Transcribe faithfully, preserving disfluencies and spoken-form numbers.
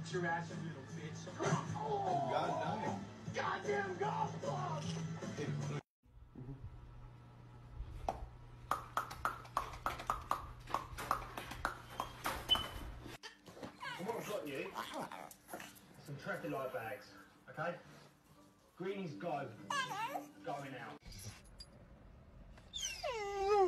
Your ass, you little bitch. Oh, God damn. Goddamn golf club! And what I've got you, some traffic light bags, okay? Greenies go, going out.